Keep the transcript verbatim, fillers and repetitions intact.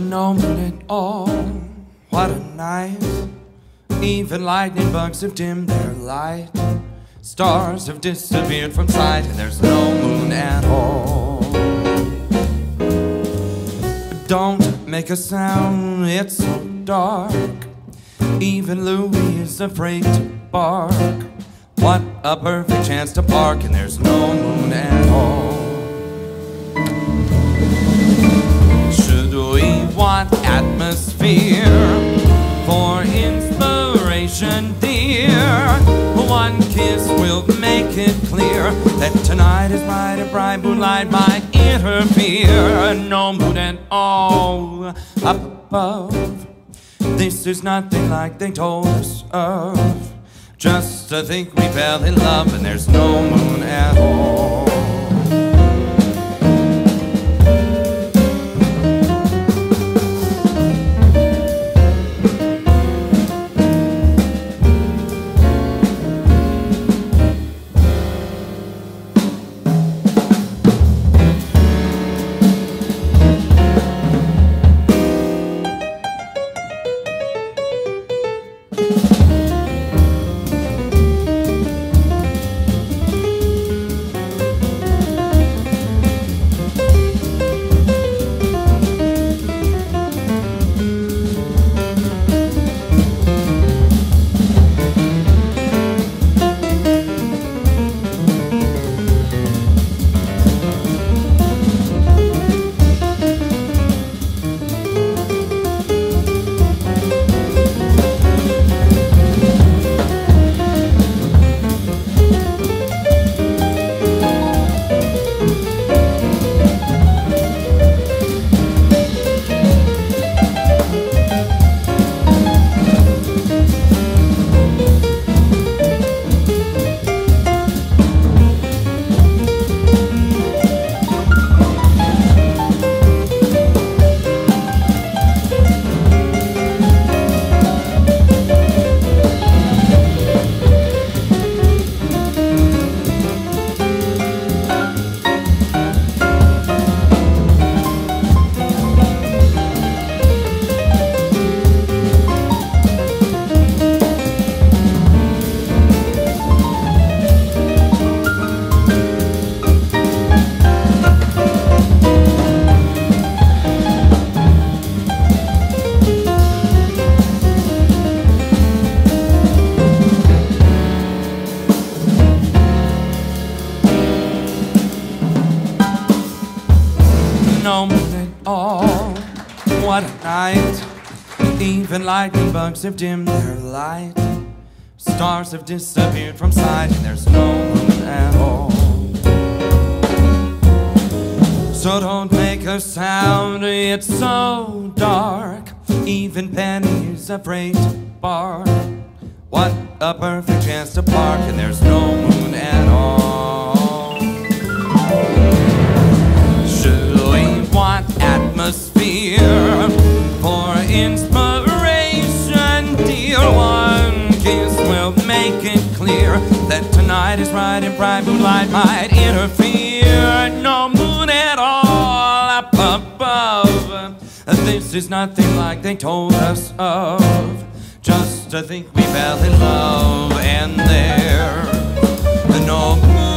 No moon at all, what a night. Even lightning bugs have dimmed their light. Stars have disappeared from sight, and there's no moon at all. Don't make a sound, it's so dark. Even Louis is afraid to bark. What a perfect chance to park, and there's no moon at all. Should we want atmosphere for inspiration, dear? One kiss will make it clear that tonight is bright and bright moonlight might interfere. No moon at all up above. This is nothing like they told us of. Just to think we fell in love, and there's no moon at all. No moon at all, what a night. Even lightning bugs have dimmed their light. Stars have disappeared from sight, and there's no moon at all. So don't make a sound, it's so dark. Even Penny is afraid to bark. What a perfect chance to park, and there's no moon at all. Should we want atmosphere for inspiration, dear? One kiss will make it clear that tonight is bright and bright moonlight might interfere. No moon at all up above. This is nothing like they told us of. Just to think we fell in love, and there no moon.